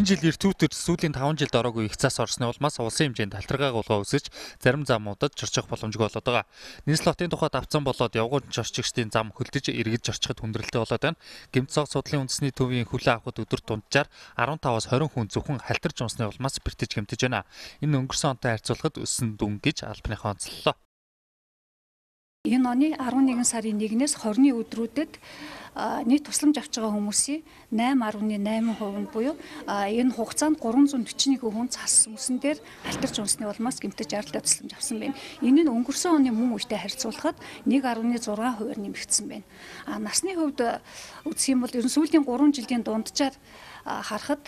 жил эртүүтэр сүүлийн 5 жилд ороогүй их цас орсны улмаас улсын хэмжээнд халтргаагуулгаа өсөж зарим замуудад чорчих боломжгүй болоод байгаа. Нийслэл хотын тухайд авцсан болоод явган чорчигчдын зам хөлдөж эргэж орчиход хүндрэлтэй болоод байна. Гэмт цог судлалын үндэсний төвийн хүлээн авахд өдөр дунджаар 15-аас 20 хүн зөвхөн халтрж унсны улмаас бэртэж гэмтэж байна. Энэ өнгөрсөн онтой харьцуулахад өссөн дүн гэж албаныхаа онцлолоо. Энэ оны 11 сарын 1-ээс 20-ны өдрүүдэд нийт тусламж авч байгаа хүмүүсийн 8.8% буюу энэ хугацаанд 341 хүн цас үсэн дээр халтрж унсны улмаас гэмтэж арилдаа тусламж авсан байна. Энэ нь өнгөрсөн оны мөн үетэй харьцуулахад 1.6%-аар нэмэгдсэн байна. Насны хувьд үзэх юм бол ер нь сүүлийн 3 жилийн дунджаар харахад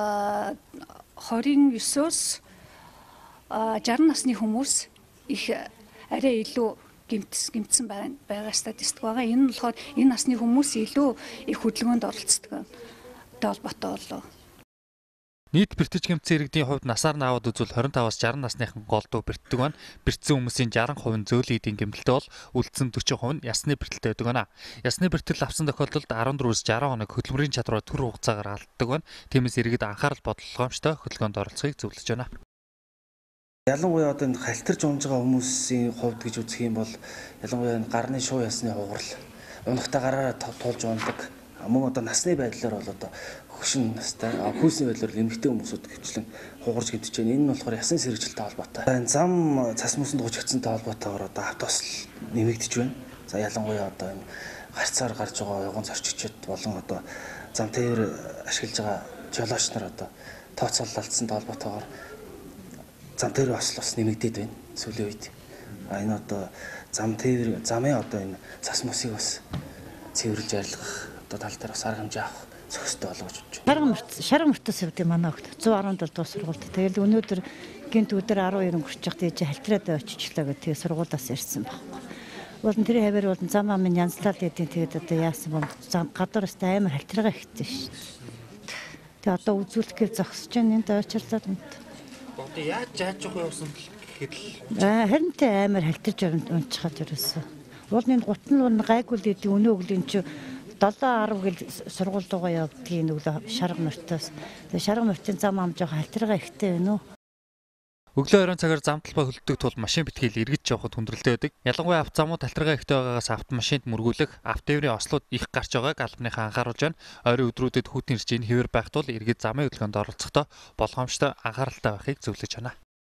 29-оос 60 насны хүмүүс их арай илүү гэмтсэн байгаа статистик байгаа. Энэ нь болохоор энэ насны хүмүүс илүү их хөдөлгөөнд оролцдог холбоотой болов. Нийт бэртэж гэмтсэн иргэдийн хувьд насаар нь аваад үзвэл 25-аас 60 насныхан голдуу бэртдэг байна. Бэртсэн хүмүүсийн 60% зөөлөн эдийн гэмтэлтэй бол үлдсэн 40% нь ясны бэртэлтэй байдаг байна. Ясны бэртэл авсан тохиолдолд 14-өөс 60 хоног хөдөлмөрийн чадвараа төр хугацаагаар алддаг байна. Тиймээс иргэд анхаарал бодлогоомжтой хөдөлгөөнд оролцохыг зөвлөж байна. Ялангуяа одоо энэ халтарч унж байгаа хүмүүсийн хувьд гэж үзэх юм бол ялангуяа энэ гарны шуу ясны хугарал унахтаа гараараа тулж ундаг. Мөн одоо насны байдлаар бол одоо хөгшин настай хүйсний байдлаар эмэгтэй хүмүүсүүд хвчлэн хугарч гэмтэж байна. Энэ нь болохоор ясны сэргэжилтэй холбоотой. Энэ зам цас мөсөнд гужигдсантай холбоотойгоор одоо автос нэмэгдэж байна. За ялангуяа одоо энэ гарцаар гарч байгаа явган зорчигчид болон одоо зам тээвэр ашиглаж байгаа жолооч нар одоо тооцоолол алдсантай холбоотойгоор зам тээврийн осол бас нэмэгдээд байна сүүлийн үед. Энэ одоо замын одоо энэ цас мөсийг бас цэвэрлж арилгах одоо тал дээр бас арга хэмжээ авах зохистой болоо гэж бодож байна. Шарга мөртөс явдсан манай огт 117 дуус сургуульд. Тэгэл өнөөдөр гинт өдөр 12 өнгөрч явах тийж халтраад очичлаа гэх тэгээ сургуулиас ирсэн байхгүй. Бол тэр хавар бол зам амын янзлаад байдیں۔ Тэгээд одоо яасан бол зам гадуураас амар халтрага ихтэй шүү дээ. Тэгээ одоо үзүүлэхээр зогсож байна энэ очирлаад юм. Одоо яаж явах явсан гэхэд л харин тэ амар халтарж унчихад ерөөсөө. Уул энэ гутан нь гайгүй л идэв өнөө өглөө чи 7-10 гэл сургууль руугаа явдгийн өглөө шарга мөртөөс. Тэгээ шарга мөртийн зам ам жоо халтрага ихтэй байна уу? Өглөө оройн цагаар зам талбай хөлддөг тул машин битгийл эргэж явахд хүндрэлтэй байдаг. Ялангуяа автозамууд халтрага ихтэй байгаагаас автомашинд мөргүүлэх, автотээврийн ослууд их гарч байгааг албаныхаа анхааруулж байна. Ойрын өдрүүдэд хүүтэн ирж хэвээр байх тул иргэд замын хөдөлгөөнд оролцохдоо болгоомжтой анхааралтай байхыг зөвлөж байна.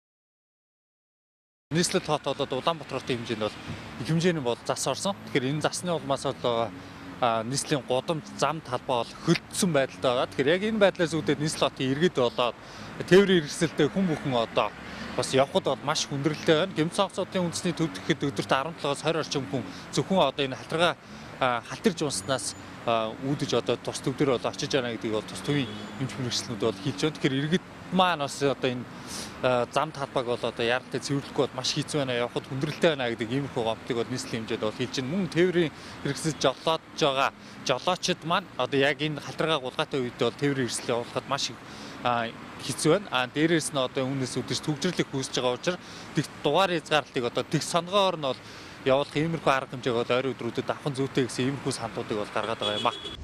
Нийслэл хот болоод Улаанбаатарын хэмжээнд бол их хэмжээний бол зас орсон. Тэгэхээр энэ засны улмаас бол нийслэлийн гудамж зам талбай бол хөлдсөн байдалтай байгаа. Тэгэхээр яг энэ байдлаас үүдээд нийслэл хотын иргэд болоод тээврийн хэрэгсэлтэй хүн бүхэн одоо бас явхад бол маш хүндрэлтэй байна. Гэмт цогцлолын үндэсний төв гэхэд өдөрт 17-аас 20 орчим хүн зөвхөн одоо энэ халтрага халтарж унснаас үүдэж одоо тус төв дээр бол очиж яана гэдгийг бол тус төвийн эмч мэргэжлүүд бол хэлж байна. Тэгэхээр иргэд маань бас одоо энэ зам талбайг бол одоо яаралтай цэвэрлэхгүй бол маш хэцүү байна. Явхад хүндрэлтэй байна гэдэг иймэрхүү гомдлыг бол нийслэлийн хэмжээнд бол хэлж байна. Мөн тээврийн хэрэгсэж жолоодж байгаа жолоочид маань одоо яг энэ халтрага гулгаатай үед бол тээврийн хэрэгслээ явуулахад маш их хэцүү байна. Дээрээс нь одоо үүнээс үүдэж төгжрлийг үүсэж байгаа учраас тэг дугаар хязгаарлалтыг одоо тэг сонгоор нь бол явуулах иймэрхүү арга хэмжээг бол ойрын өдрүүдэд авах зүйтэй гэсэн иймэрхүү сандуудыг бол гаргаад байгаа юм а.